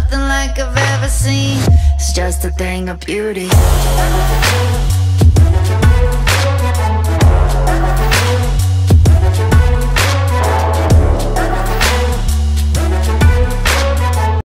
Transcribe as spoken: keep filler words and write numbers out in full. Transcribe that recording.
nothing like I've ever seen. It's just a thing of beauty.